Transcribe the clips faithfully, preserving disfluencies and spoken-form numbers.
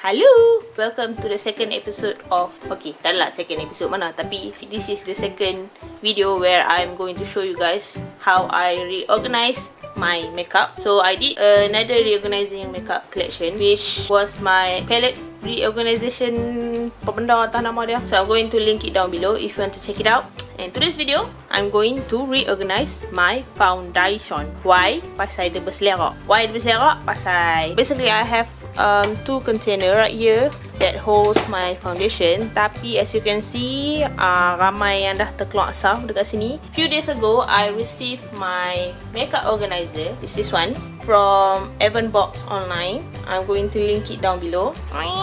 Hello! Welcome to the second episode of... Okay, tak lah second episode mana, tapi this is the second video where I'm going to show you guys how I reorganize my makeup. So I did another reorganizing makeup collection, which was my palette reorganization, apa benda tak nama dia. So I'm going to link it down below if you want to check it out. And today's video, I'm going to reorganize my foundation. Why? Pasal dia berselerak. Why dia berselerak? Pasal basically I have um, two container right here that holds my foundation. Tapi as you can see, uh, ramai yang dah terkeluar asap dekat sini. Few days ago, I received my makeup organizer. This is one from Evan Box online. I'm going to link it down below.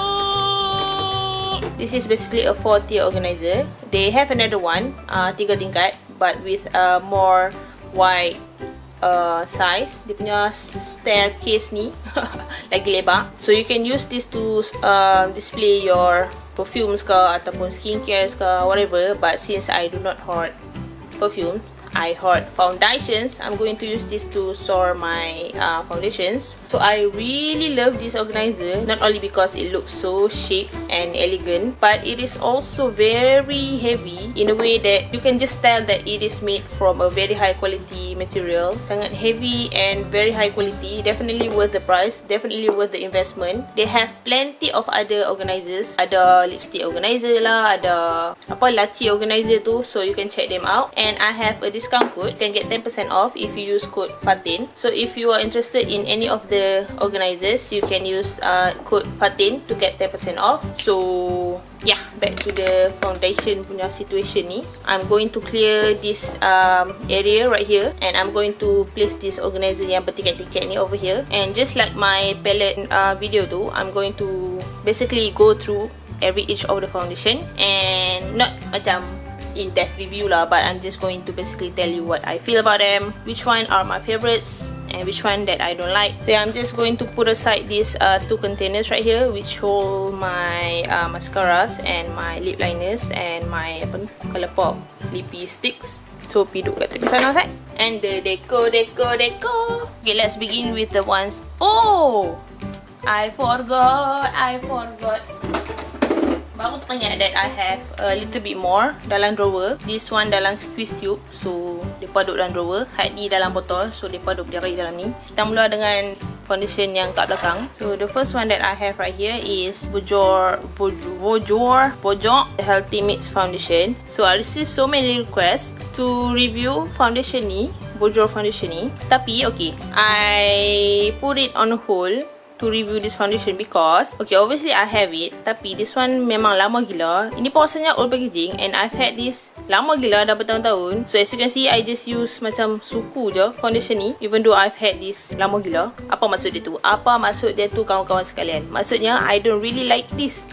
This is basically a four tier organizer. They have another one, uh, tiga tingkat, but with a more wide uh, size. Dia punya staircase ni lagi lebar. So you can use this to uh, display your perfumes ke ataupun skincares ke whatever. But since I do not hoard perfume, I hoard foundations. I'm going to use this to store my uh, foundations. So I really love this organizer, not only because it looks so chic and elegant, but it is also very heavy in a way that you can just tell that it is made from a very high quality material. Sangat heavy and very high quality. Definitely worth the price, definitely worth the investment. They have plenty of other organizers. Ada lipstick organizer lah, ada apa laci organizer tu, so you can check them out. And I have a discount code. You can get ten percent off if you use code Fatin. So if you are interested in any of the organizers, you can use uh, code Fatin to get ten percent off. So yeah, back to the foundation punya situation ni. I'm going to clear this um, area right here, and I'm going to place this organizer yang bertiket-tiket ni over here. And just like my palette uh, video tu, I'm going to basically go through every each of the foundation and not macam in-depth review lah, but I'm just going to basically tell you what I feel about them, which one are my favorites and which one that I don't like. So I'm just going to put aside these uh, two containers right here, which hold my uh, mascaras and my lip liners and my apa ni, Colourpop lippy sticks. So piduk kat tepi sana kan. And the deco deco deco. Okay, let's begin with the ones. Oh, I forgot I forgot baru teringat that I have a little bit more dalam drawer. This one dalam squeeze tube, so depa duduk dalam drawer. Had ni dalam botol, so depa duduk berdiri dalam ni. Kita mula dengan foundation yang kat belakang. So the first one that I have right here is Bojor Bojor Bojor Healthy Mix Foundation. So I received so many requests to review foundation ni, Bojor foundation ni. Tapi okay, I put it on hold to review this foundation because okay, obviously I have it, tapi this one memang lama gila. Ini pun rasanya old packaging and I've had this lama gila, dah bertahun-tahun. So as you can see, I just use macam suku je foundation ni, even though I've had this lama gila. Apa maksud dia tu? Apa maksud dia tu kawan-kawan sekalian? Maksudnya I don't really like this.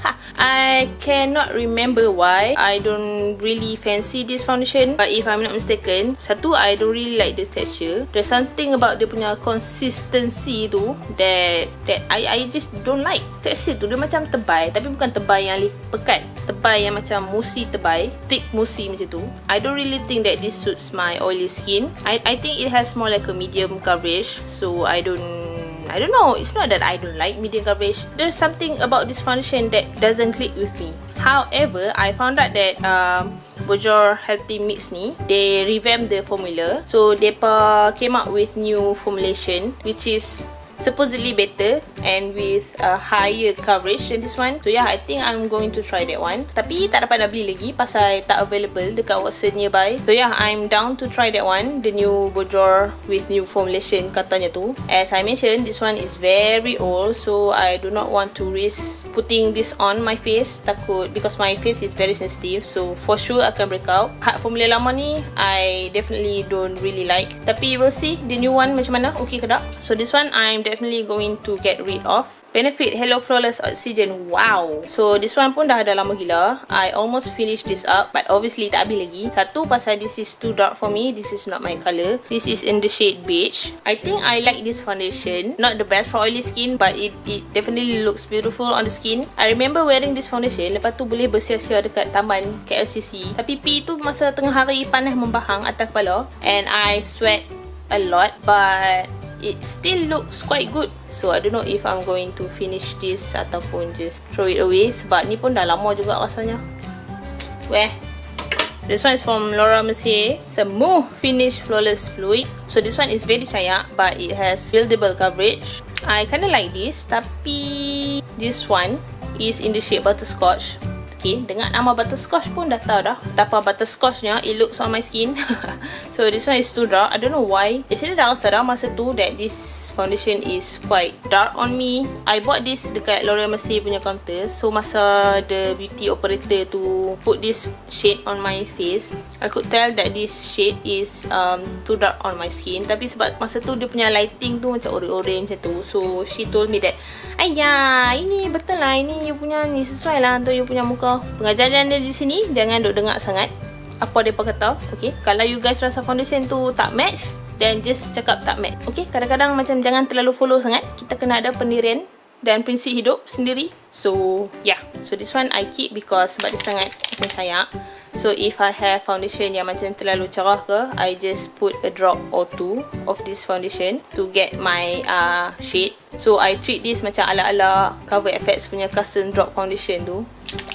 I cannot remember why I don't really fancy this foundation, but if I'm not mistaken, satu, I don't really like this texture. There's something about dia punya consistency tu that that I I just don't like. Texture tu dia macam tebal, tapi bukan tebal yang pekat, tebal yang macam musi tebal, thick musi macam tu. I don't really think that this suits my oily skin. I I think it has more like a medium coverage, so I don't I don't know, it's not that I don't like medium coverage. There's something about this foundation that doesn't click with me. However, I found out that um, Bojor Healthy Mix ni, they revamped the formula. So, they came up with new formulation, which is supposedly better and with a higher coverage than this one. So yeah, I think I'm going to try that one. Tapi tak dapat nak beli lagi pasal tak available dekat Watson nearby. So yeah, I'm down to try that one, the new Bojor with new formulation katanya tu. As I mentioned, this one is very old, so I do not want to risk putting this on my face. Takut because my face is very sensitive, so for sure akan break out. Hard formula lama ni I definitely don't really like. Tapi we'll see the new one macam mana, okay ke tak. So this one I'm definitely going to get rid of. Benefit Hello Flawless Oxygen. Wow. So this one pun dah ada lama gila. I almost finished this up, but obviously tak habis lagi. Satu, pasal this is too dark for me. This is not my colour. This is in the shade beige. I think I like this foundation. Not the best for oily skin, but it, it definitely looks beautiful on the skin. I remember wearing this foundation, lepas tu boleh bersia-sia dekat taman K L C C. Tapi P tu masa tengah hari panas membahang atas kepala, and I sweat a lot, but it still looks quite good. So I don't know if I'm going to finish this ataupun just throw it away, sebab ni pun dah lama juga rasanya. Weh. This one is from Laura Mercier. It's a Mousse Finish Flawless Fluid. So this one is very cair, but it has buildable coverage. I kind of like this, tapi this one is in the shade butterscotch. Okay, dengar nama butterscotch pun dah tahu dah betapa butterscotchnya it looks on my skin. So this one is too dark. I don't know why. Actually dah rasa dah masa tu that this foundation is quite dark on me. I bought this dekat L'Oreal Mercier punya counter. So masa the beauty operator tu put this shade on my face, I could tell that this shade is um, too dark on my skin. Tapi sebab masa tu dia punya lighting tu macam orange-orange macam tu, so she told me that, ayah, ini betul lah, ini you punya ni sesuai lah untuk you punya muka. Pengajaran dia di sini, jangan duk dengar sangat apa dia kata. Okay, kalau you guys rasa foundation tu tak match, then just cakap tak match. Okay, kadang-kadang macam jangan terlalu follow sangat. Kita kena ada pendirian dan prinsip hidup sendiri. So yeah, so this one I keep because sebab dia sangat macam sayang. So if I have foundation yang macam terlalu cerah ke, I just put a drop or two of this foundation to get my uh, shade. So I treat this macam ala-ala Cover F X punya custom drop foundation tu.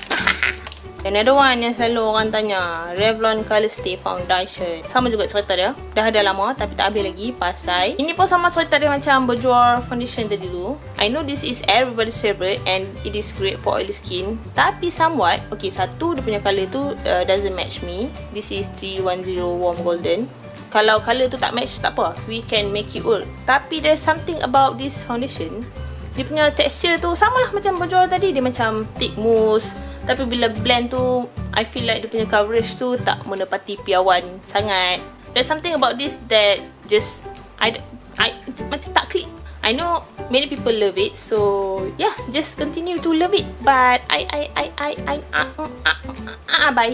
Another one yang selalu orang tanya, Revlon Color Stay Foundation. Sama juga cerita dia. Dah ada lama tapi tak habis lagi pasal ini pun sama cerita dia macam berjual foundation tadi dulu. I know this is everybody's favorite and it is great for oily skin. Tapi somewhat, okay, satu dia punya colour tu uh, doesn't match me. This is three one zero Warm Golden. Kalau colour tu tak match, tak apa, we can make it work. Tapi there's something about this foundation, dia punya texture tu samalah macam berjual tadi. Dia macam thick mousse, tapi bila blend tu, I feel like dia punya coverage tu tak menepati piawan sangat. There's something about this that just I, I macam tak click. I know many people love it, so yeah, just continue to love it. But I I I I I ah ah ah bye.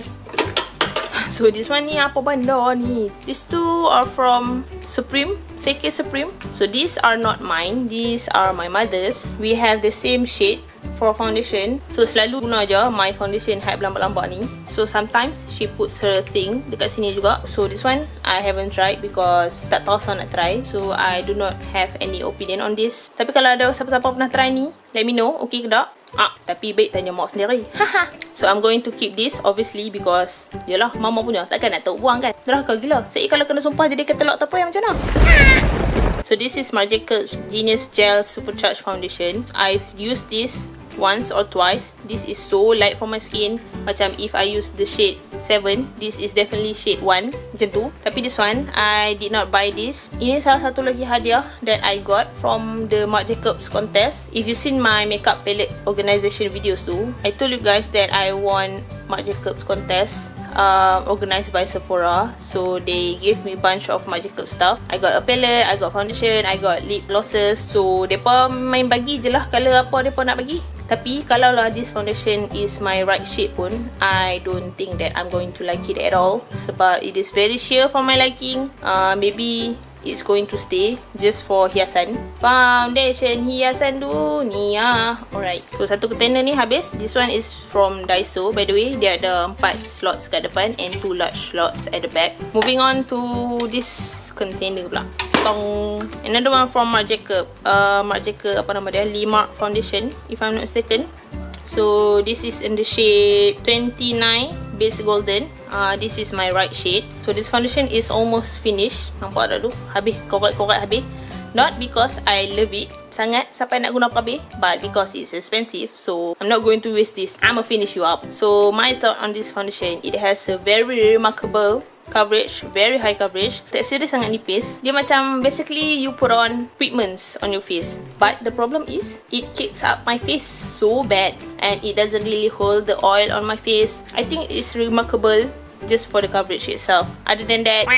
So this one ni apa benda ni? These two are from Supreme, Seike Supreme. So these are not mine, these are my mother's. We have the same shade for foundation. So selalu guna je my foundation hype lambat-lambat ni. So sometimes she puts her thing dekat sini juga. So this one I haven't tried because tak tahu saya nak try. So I do not have any opinion on this. Tapi kalau ada siapa-siapa pernah try ni, let me know, okay ke tak? Ah, tapi baik tanya mak sendiri. Haha. So I'm going to keep this obviously because yalah mama punya, takkan nak tahu buang kan. Neraka gila. Saya kalau kena sumpah jadi ketelak tak apa yang macam mana. So this is Marc Jacobs Genius Gel Supercharged Foundation. I've used this once or twice. This is so light for my skin. Macam if I use the shade seven, this is definitely shade one, macam tu. Tapi this one, I did not buy this. Ini salah satu lagi hadiah that I got from the Marc Jacobs contest. If you seen my makeup palette organisation videos tu, I told you guys that I won Marc Jacobs contest uh, organised by Sephora. So they gave me a bunch of Marc Jacobs stuff. I got a palette, I got foundation, I got lip glosses. So mereka main bagi je lah colour apa mereka nak bagi. Tapi kalau lah this foundation is my right shade pun, I don't think that I'm going to like it at all. Sebab it is very sheer for my liking. uh, Maybe it's going to stay just for hiasan. Foundation hiasan dunia. Alright, so satu container ni habis. This one is from Daiso by the way. Dia ada empat slots kat depan and two large slots at the back. Moving on to this container pula. Tong. Another one from Marc Jacobs. uh, Marc Jacobs apa nama dia, Limark Foundation if I'm not mistaken. So this is in the shade twenty-nine Base Golden. uh, This is my right shade. So this foundation is almost finished. Nampak tak tu? Habis, korek-korek habis. Not because I love it sangat sampai nak guna habis, but because it's expensive. So I'm not going to waste this. I'ma finish you up. So my thought on this foundation, it has a very remarkable coverage, very high coverage. Tekstur dia sangat nipis. Dia macam basically you put on treatments on your face. But the problem is it kicks up my face so bad and it doesn't really hold the oil on my face. I think it's remarkable just for the coverage itself. Other than that,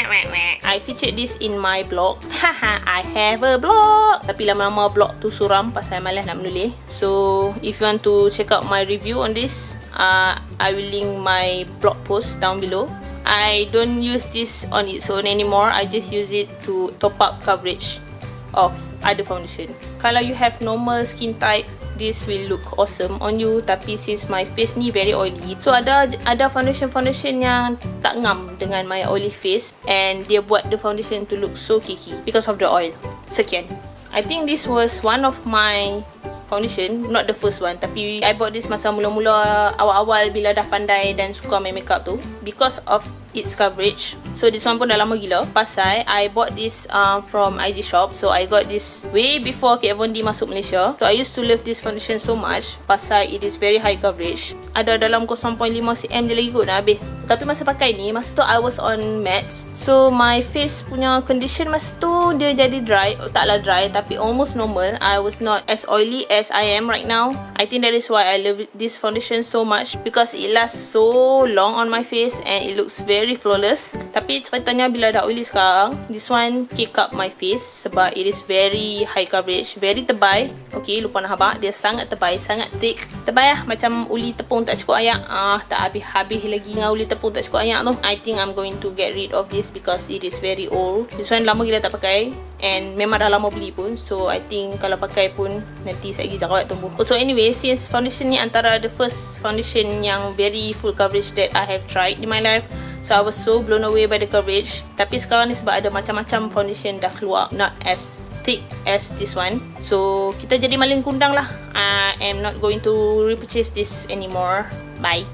I featured this in my blog. Haha, I have a blog. Tapi lama-lama blog tu suram pasal malas nak menulis. So if you want to check out my review on this, uh, I will link my blog post down below. I don't use this on its own anymore. I just use it to top up coverage of other foundation. Kalau you have normal skin type, this will look awesome on you. Tapi since my face ni very oily, so ada ada foundation foundation yang tak ngam dengan my oily face, and dia buat the foundation to look so cakey because of the oil. Sekian. I think this was one of my foundation, not the first one, tapi I bought this masa mula-mula awal-awal bila dah pandai dan suka main makeup tu, because of its coverage. So this one pun dah lama gila. Pasal I bought this uh, from I G shop. So I got this way before Kat Von D masuk Malaysia. So I used to love this foundation so much pasal it is very high coverage. Ada dalam kosong perpuluhan lima sentimeter je lagi kot nak habis. Tapi masa pakai ni, masa tu I was on mattes. So my face punya condition masa tu dia jadi dry. Oh, taklah dry tapi almost normal. I was not as oily as I am right now. I think that is why I love this foundation so much, because it lasts so long on my face and it looks very flawless. Tapi ceritanya bila dah oily sekarang, this one kick up my face sebab it is very high coverage, very tebal. Okay, lupa nak habaq, dia sangat tebal, sangat thick. Tebal lah, macam uli tepung tak cukup ayak. Ah, tak habis-habis lagi dengan uli tepung tak cukup ayak tu. I think I'm going to get rid of this because it is very old. This one lama gila tak pakai and memang dah lama beli pun. So I think kalau pakai pun nanti sekejap jerawat tumbuh. So anyway, since foundation ni antara the first foundation yang very full coverage that I have tried in my life, so I was so blown away by the coverage. Tapi sekarang ni sebab ada macam-macam foundation dah keluar, not as thick as this one, so kita jadi maling kundang lah. I am not going to repurchase this anymore. Bye.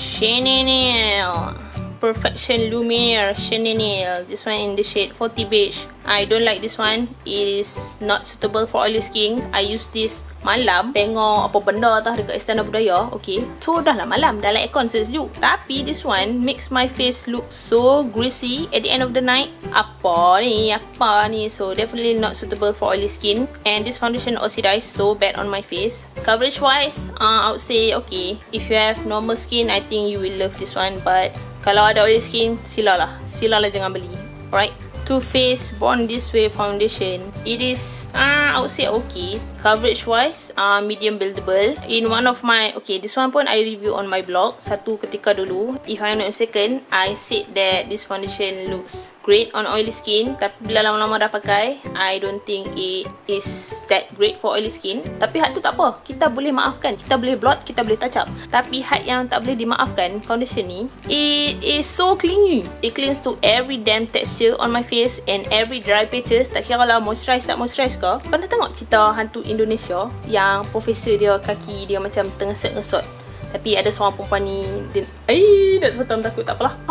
Chanel Perfection Lumiere Chanel. This one in the shade forty beige. I don't like this one. It is not suitable for oily skin. I use this malam tengok apa benda tah dekat Istana Budaya. Okay, so dah lah malam, dah lah aircon sejuk. Tapi this one makes my face look so greasy at the end of the night. Apa ni? Apa ni? So definitely not suitable for oily skin. And this foundation oxidized so bad on my face. Coverage wise, uh, I would say okay. If you have normal skin, I think you will love this one. But kalau ada oily skin, silalah. Silalah jangan beli. Alright. Too Faced Born This Way foundation. It is, uh, I would say okay. Coverage wise, uh, medium buildable. In one of my, okay, this one pun I review on my blog satu ketika dulu. If I'm not mistaken, I said that this foundation looks great on oily skin. Tapi bila lama-lama dah pakai, I don't think it is that great for oily skin. Tapi hat tu tak apa, kita boleh maafkan. Kita boleh blot, kita boleh touch up. Tapi hat yang tak boleh dimaafkan, foundation ni, it is so clingy. It clings to every damn texture on my face and every dry patches. Tak kira lah moisturize tak moisturize ke. Pernah tengok cerita hantu Indonesia yang profesor dia kaki dia macam tengesot-ngesot, tapi ada seorang perempuan ni dia, eh nak sebut takut, tak apalah.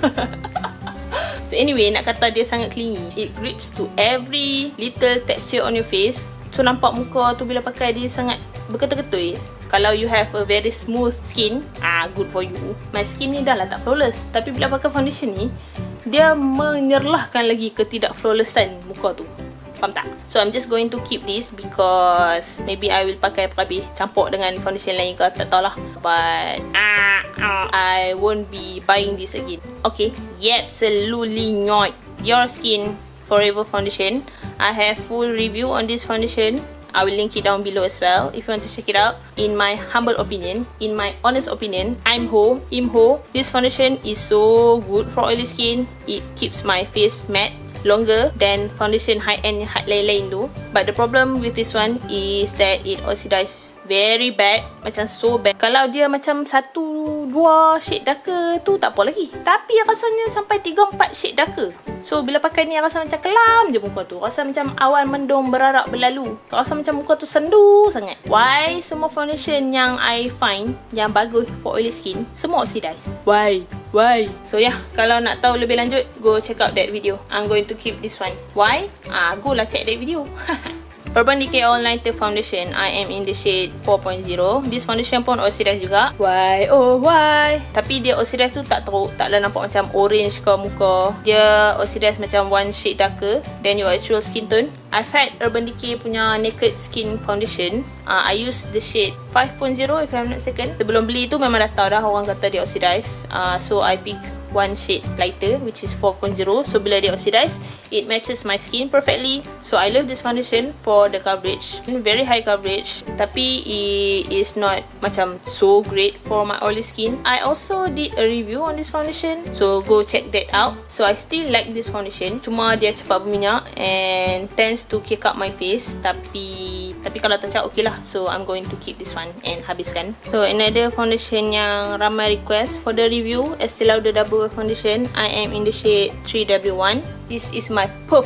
So anyway, nak kata dia sangat clingy. It grips to every little texture on your face. So nampak muka tu bila pakai dia sangat berketul-ketul. Kalau you have a very smooth skin, ah good for you. My skin ni dah lah tak flawless, tapi bila pakai foundation ni, dia menyerlahkan lagi ketidakflawlessan muka tu. Faham tak? So I'm just going to keep this because maybe I will pakai habis campur dengan foundation lain ke, tak tahulah. But ah, ah, I won't be buying this again. Okay, yep, absolutely not. Your Skin Forever foundation. I have full review on this foundation. I will link it down below as well if you want to check it out. In my humble opinion, in my honest opinion, I'm Ho, Im Ho. This foundation is so good for oily skin. It keeps my face matte longer than foundation high-end lain-lain tu. But the problem with this one is that it oxidize very bad. Macam so bad. Kalau dia macam satu dua shade darker tu tak apa lagi. Tapi rasanya sampai tiga empat shade darker. So bila pakai ni rasa macam kelam je muka tu. Rasa macam awan mendung berarak berlalu. Rasa macam muka tu sendu sangat. Why semua foundation yang I find yang bagus for oily skin semua oxidize? Why? Why? So yeah, kalau nak tahu lebih lanjut, go check out that video. I'm going to keep this one. Why? Ah, go lah check that video. Urban Decay All Nighter Foundation. I am in the shade four point zero. This foundation pun oxidize juga. Why? Oh why? Tapi dia oxidize tu tak teruk. Taklah nampak macam orange ke muka. Dia oxidize macam one shade darker than your actual skin tone. I've had Urban Decay punya Naked Skin Foundation. uh, I use the shade five point zero if I'm not mistaken. Sebelum beli tu memang dah tahu dah orang kata dia oxidize. uh, So I pick one shade lighter, which is four point zero. So bila dia oxidize, it matches my skin perfectly. So I love this foundation for the coverage. Very high coverage, tapi it is not macam so great for my oily skin. I also did a review on this foundation, so go check that out. So I still like this foundation, cuma dia cepat berminyak and tends to kick up my face. Tapi tapi kalau touch up, okay lah. So I'm going to keep this one and habiskan. So another foundation yang ramai request for the review, Estee Lauder Double Foundation. I am in the shade three W one. This is my perfect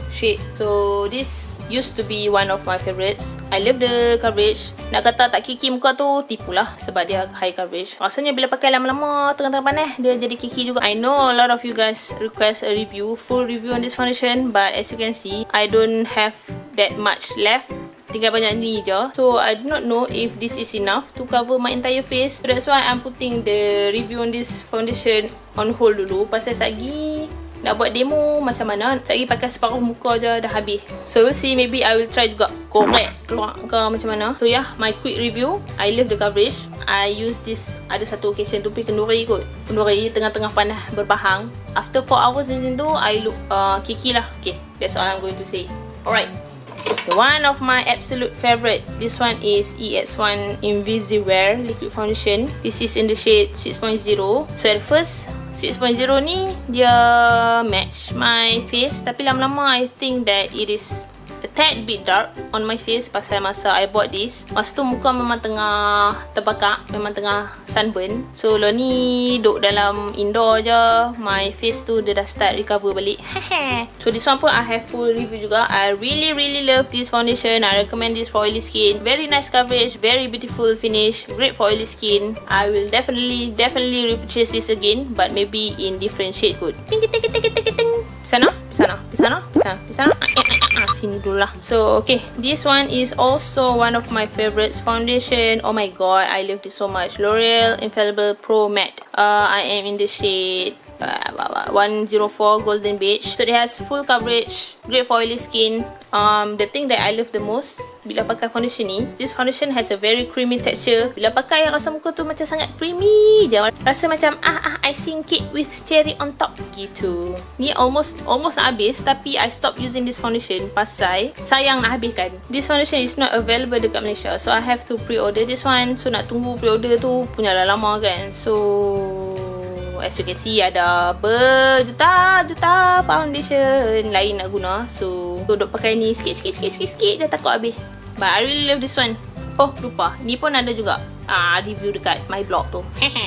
shade. So this used to be one of my favorites. I love the coverage. Nak kata tak kiki muka tu, tipulah sebab dia high coverage. Rasanya bila pakai lama-lama tengah-tengah panas, dia jadi kiki juga. I know a lot of you guys request a review, full review on this foundation, but as you can see, I don't have that much left. Tinggal banyak ni je. So I do not know if this is enough to cover my entire face. So that's why I'm putting the review on this foundation on hold dulu. Pasal lagi nak buat demo macam mana. Sekejap pakai separuh muka je dah habis. So we'll see, maybe I will try juga korek keluar ke macam mana. So yeah, my quick review. I love the coverage. I use this, ada satu occasion tu pergi kenduri kot. Kenduri tengah-tengah panas berbahang. After four hours macam tu, I look uh, kiki lah. Okay, that's all I'm going to say. Alright. So one of my absolute favorite, this one is E X one Invisiwear Liquid Foundation. This is in the shade six point zero. So at first, six point zero ni dia match my face, tapi lama-lama I think that it is a tad bit dark on my face pasal masa I bought this. Masa tu muka memang tengah terbakar, memang tengah sunburn. So lo ni duduk dalam indoor je, my face tu dia dah start recover balik. So this one pun I have full review juga. I really really love this foundation. I recommend this for oily skin. Very nice coverage, very beautiful finish, great for oily skin. I will definitely definitely repurchase this again, but maybe in different shade kot. Ting ting ting ting ting ting. Sana, sana, sana, sana, sana. Sini dulu lah. So okay, this one is also one of my favorites foundation. Oh my god, I love this so much. L'Oreal Infallible Pro Matte. uh, I am in the shade uh, one oh four Golden Beige. So it has full coverage, great for oily skin. Um, the thing that I love the most bila pakai foundation ni, this foundation has a very creamy texture. Bila pakai, rasa muka tu macam sangat creamy je. Rasa macam ah ah icing cake with cherry on top gitu. Ni almost almost nak habis, tapi I stop using this foundation pasal sayang nak habiskan. This foundation is not available dekat Malaysia, so I have to pre-order this one. So nak tunggu pre-order tu punyalah lama kan. So as you can see, ada berjuta-juta foundation lain nak guna. So duduk pakai ni sikit-sikit-sikit-sikit je, takut habis. But I really love this one. Oh lupa, ni pun ada juga ah review dekat my blog tu.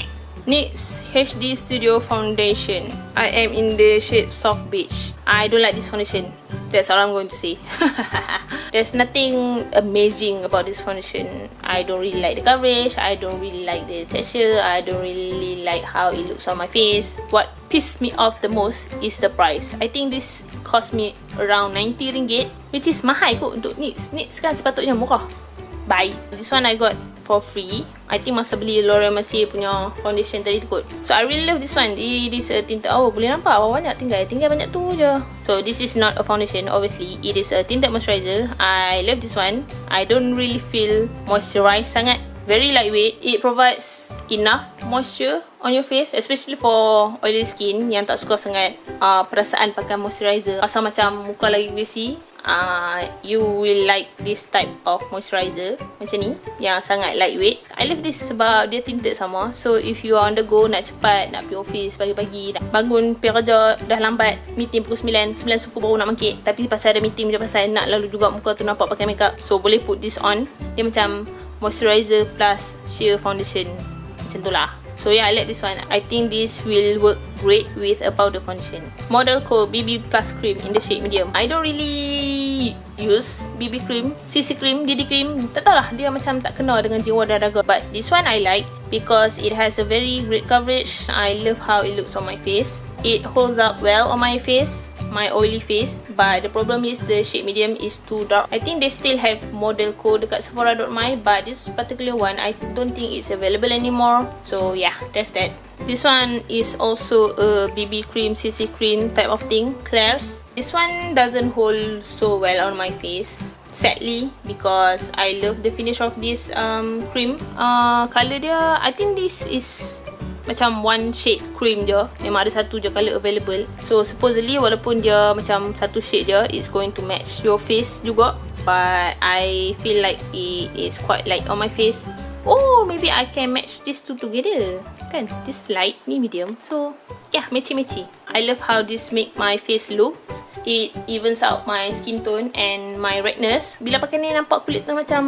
Next, H D Studio Foundation. I am in the shade Soft Beige. I don't like this foundation. That's all I'm going to say. There's nothing amazing about this foundation. I don't really like the coverage. I don't really like the texture. I don't really like how it looks on my face. What pissed me off the most is the price. I think this cost me around ninety ringgit, which is mahal kot untuk N Y X. N Y X kan sepatutnya murah. Bye. This one I got for free. I think masa beli L'Oreal Mercier punya foundation tadi tu kot. So I really love this one. It is a tinted. Oh boleh nampak awak banyak tinggal. Tinggal banyak tu je. So this is not a foundation, obviously. It is a tinted moisturizer. I love this one. I don't really feel moisturized sangat. Very lightweight. It provides enough moisture on your face, especially for oily skin yang tak suka sangat uh, perasaan pakai moisturizer. Rasa macam muka lagi greasy. Uh, you will like this type of moisturizer macam ni, yang sangat lightweight. I love this sebab dia tinted sama. So if you are on the go, nak cepat, nak pergi office pagi-pagi, nak bangun pergi kerja dah lambat, meeting pukul sembilan, sembilan suku baru nak mangkit, tapi pasal ada meeting je, pasal nak lalu juga muka tu nampak pakai makeup, so boleh put this on. Dia macam moisturizer plus sheer foundation, macam tu lah. So yeah, I like this one. I think this will work great with a powder foundation. Model called B B Plus Cream in the shade medium. I don't really use B B cream, C C cream, D D cream. Tak tahu lah, dia macam tak kena dengan jiwa dan raga. But this one I like because it has a very great coverage. I love how it looks on my face. It holds up well on my face, my oily face, but the problem is the shade medium is too dark. I think they still have model code dekat Sephora dot my, but this particular one I don't think it's available anymore. So yeah, that's that. This one is also a B B cream, C C cream type of thing, Claire's. This one doesn't hold so well on my face, sadly, because I love the finish of this um, cream. Uh, color dia, I think this is macam one shade cream je. Memang ada satu je colour available. So supposedly walaupun dia macam satu shade je, it's going to match your face juga. But I feel like it is quite light on my face. Oh, maybe I can match these two together. Kan? This light, ni medium. So yeah, matchy-matchy. I love how this make my face looks. It evens out my skin tone and my redness. Bila pakai ni nampak kulit tu macam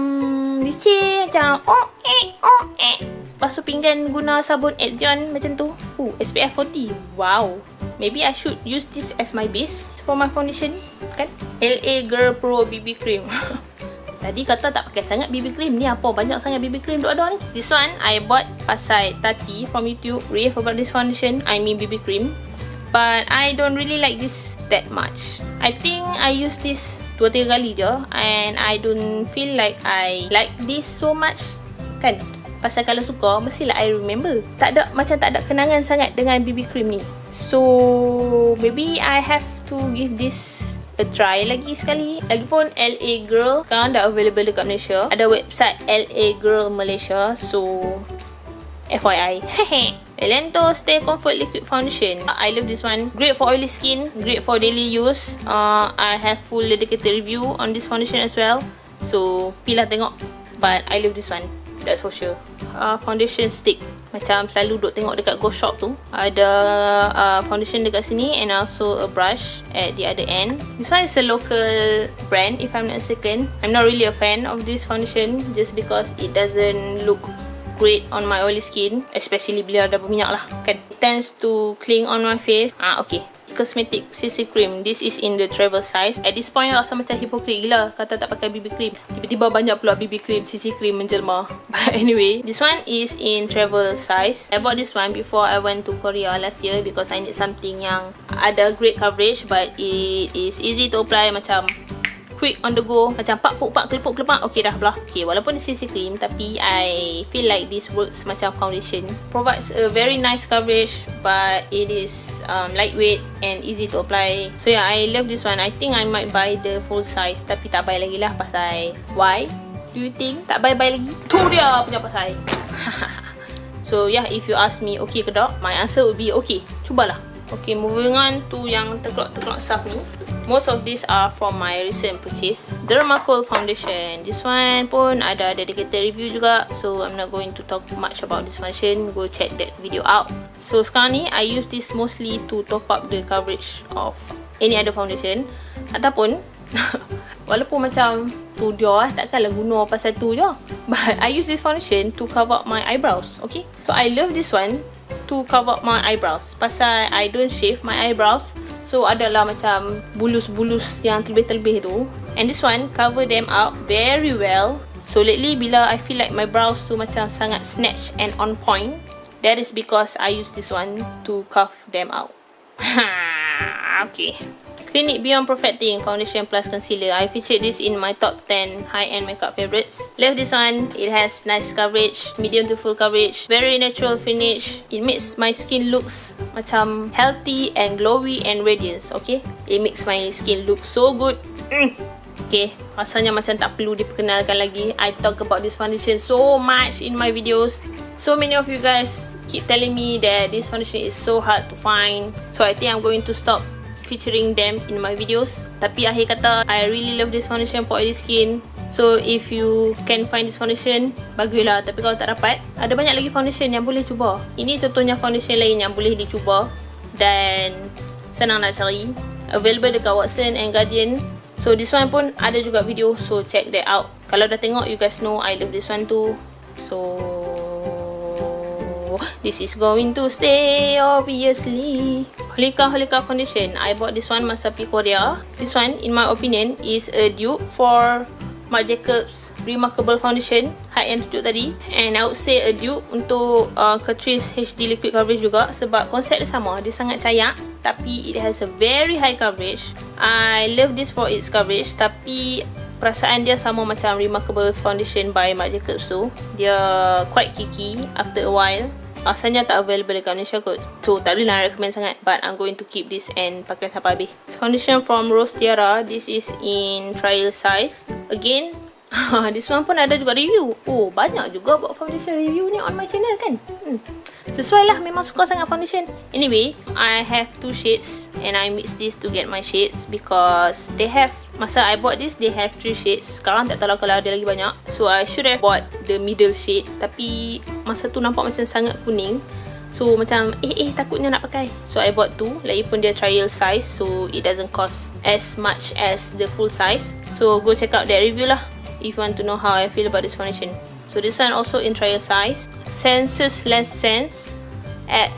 licin, macam oh eh oh eh. Basuh pinggan guna sabun Edjon macam tu. Uh, S P F forty. Wow. maybe I should use this as my base for my foundation kan. L A Girl Pro B B Cream. Tadi kata tak pakai sangat B B cream, ni apa banyak sangat B B cream duk ada ni. This one I bought pasal Tati from YouTube rave about this foundation, I mean B B cream. But I don't really like this that much. I think I use this dua tiga kali je and I don't feel like I like this so much kan. Pasal kalau suka mestilah I remember. Tak ada, macam tak ada kenangan sangat dengan B B cream ni. So maybe I have to give this a try lagi sekali. Lagipun L A Girl sekarang dah available dekat Malaysia. Ada website L A Girl Malaysia. So F Y I. Hehe. Elento Stay Comfort Liquid Foundation. I love this one. Great for oily skin, great for daily use. Uh, I have full dedicated review on this foundation as well. So pilih tengok. But I love this one. That's for sure. Uh, foundation stick. Macam selalu duk tengok dekat Go Shop tu. Ada uh, foundation dekat sini and also a brush at the other end. This one is a local brand if I'm not mistaken. I'm not really a fan of this foundation just because it doesn't look great on my oily skin, especially bila ada berminyak lah kan. It tends to cling on my face. Ah okay. Cosmetic C C cream. This is in the travel size. At this point rasa macam hipokrit gila kata tak pakai B B cream. Tiba-tiba banyak pula B B cream, C C cream menjelma. But anyway, this one is in travel size. I bought this one before I went to Korea last year because I need something yang ada great coverage but it is easy to apply, macam quick on the go, macam pak puk pak kelepuk kelepak okey dah belah. Okay, walaupun C C cream tapi I feel like this works macam foundation. Provides a very nice coverage but it is um, lightweight and easy to apply. So yeah, I love this one. I think I might buy the full size tapi tak buy lagi lah pasal why? Do you think tak buy-buy lagi? Tu dia punya pasal. So yeah, if you ask me okay ke tak, my answer would be okay. Cubalah. Okay, moving on to yang terkelak-terkelak stuff ni. Most of these are from my recent purchase. Dermacol foundation. This one pun ada dedicated review juga. So I'm not going to talk much about this foundation. Go check that video out. So sekarang ni I use this mostly to top up the coverage of any other foundation. Ataupun walaupun macam tu dia lah, takkanlah guna pasal tu je. But I use this foundation to cover up my eyebrows. Okay. So I love this one to cover up my eyebrows. Pasal I don't shave my eyebrows. So adalah macam bulus-bulus yang terlebih-terlebih tu. And this one cover them up very well. So lately bila I feel like my brows tu macam sangat snatched and on point, that is because I use this one to carve them out. Okay. Clinique Beyond Perfecting Foundation Plus Concealer. I featured this in my top ten high-end makeup favorites. Love this one. It has nice coverage, medium to full coverage, very natural finish. It makes my skin looks macam healthy and glowy and radiance. Okay, it makes my skin look so good. Mm. Okay, rasanya macam tak perlu diperkenalkan lagi. I talk about this foundation so much in my videos. So many of you guys keep telling me that this foundation is so hard to find. So I think I'm going to stop featuring them in my videos. Tapi akhir kata, I really love this foundation for oily skin. So if you can find this foundation, baguslah. Tapi kalau tak dapat, ada banyak lagi foundation yang boleh cuba. Ini contohnya foundation lain yang boleh dicuba dan senang nak cari. Available dekat Watson and Guardian. So this one pun ada juga video, so check that out. Kalau dah tengok, you guys know I love this one too. So this is going to stay obviously. Holika Holika foundation. I bought this one masa pergi Korea. This one in my opinion is a dupe for Marc Jacobs Remarkable Foundation high-end tunjuk tadi. And I would say a dupe untuk uh, Catrice H D Liquid Coverage juga. Sebab konsep dia sama. Dia sangat cayak tapi it has a very high coverage. I love this for its coverage. Tapi perasaan dia sama macam Remarkable Foundation by Marc Jacobs tu. Dia quite kicky after a while. Rasanya tak available dekat Malaysia kot. So tak boleh nak recommend sangat. But I'm going to keep this and pakai sampai habis. Foundation from Rose Tiara. This is in trial size. Again, this one pun ada juga review. Oh, banyak juga buat foundation review ni on my channel kan. hmm. Sesuai lah, memang suka sangat foundation. Anyway, I have two shades and I mix this to get my shades because they have, masa I bought this, they have three shades. Sekarang tak tahu kalau ada lagi banyak. So I should have bought the middle shade. Tapi masa tu nampak macam sangat kuning. So macam eh eh takutnya nak pakai. So I bought two. Lagipun dia trial size, so it doesn't cost as much as the full size. So go check out that review lah if you want to know how I feel about this foundation. So this one also in trial size. Senses Less Sense adds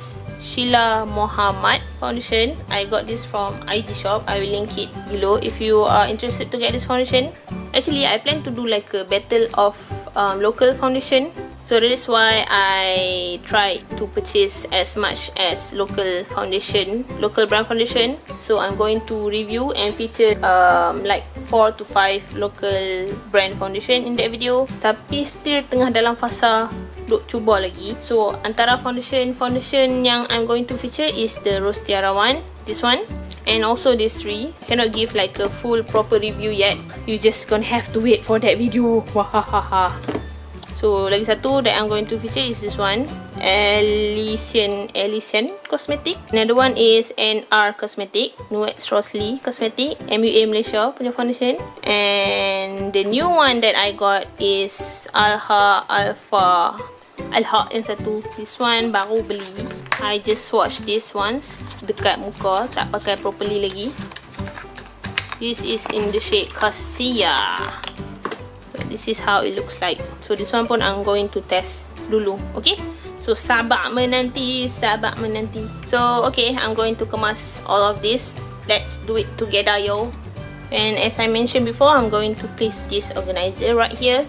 Sheila Mohammed foundation. I got this from I G shop. I will link it below if you are interested to get this foundation. Actually, I plan to do like a battle of um, local foundation. So that is why I try to purchase as much as local foundation, local brand foundation. So I'm going to review and feature um, like four to five local brand foundation in that video. Tapi still tengah dalam fasa duk cuba lagi. So antara foundation foundation yang I'm going to feature is the Rose Tiara one, this one, and also this three. Cannot give like a full proper review yet. You just gonna have to wait for that video. Wahahaha. So lagi satu that I'm going to feature is this one, Elysian Elysian Cosmetic. Another one is N R Cosmetic, Nuex Rosely Cosmetic, M U A Malaysia punya foundation. And the new one that I got is Alha Alpha Alha yang satu. This one baru beli. I just swatch this once dekat muka, tak pakai properly lagi. This is in the shade Cassia. This is how it looks like. So this one pun I'm going to test dulu. Okay, so sabar menanti, sabar menanti. So okay, I'm going to kemas all of this. Let's do it together, yo. And as I mentioned before, I'm going to place this organizer right here.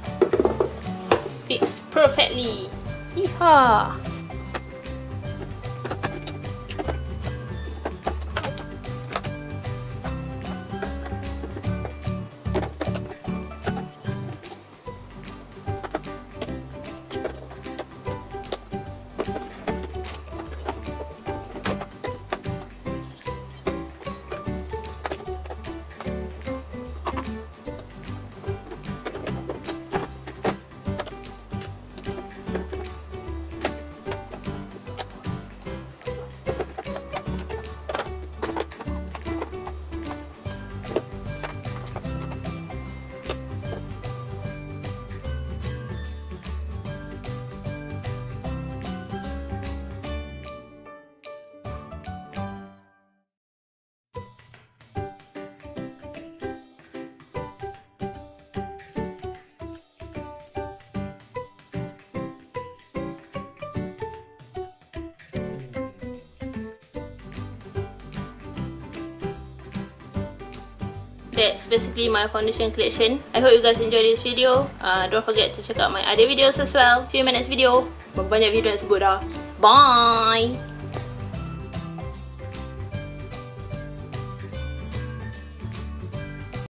Fits perfectly. Yeehaw. That's basically my foundation collection. I hope you guys enjoyed this video. Uh, don't forget to check out my other videos as well. See you in my next video. Banyak video nak sebut dah. Bye!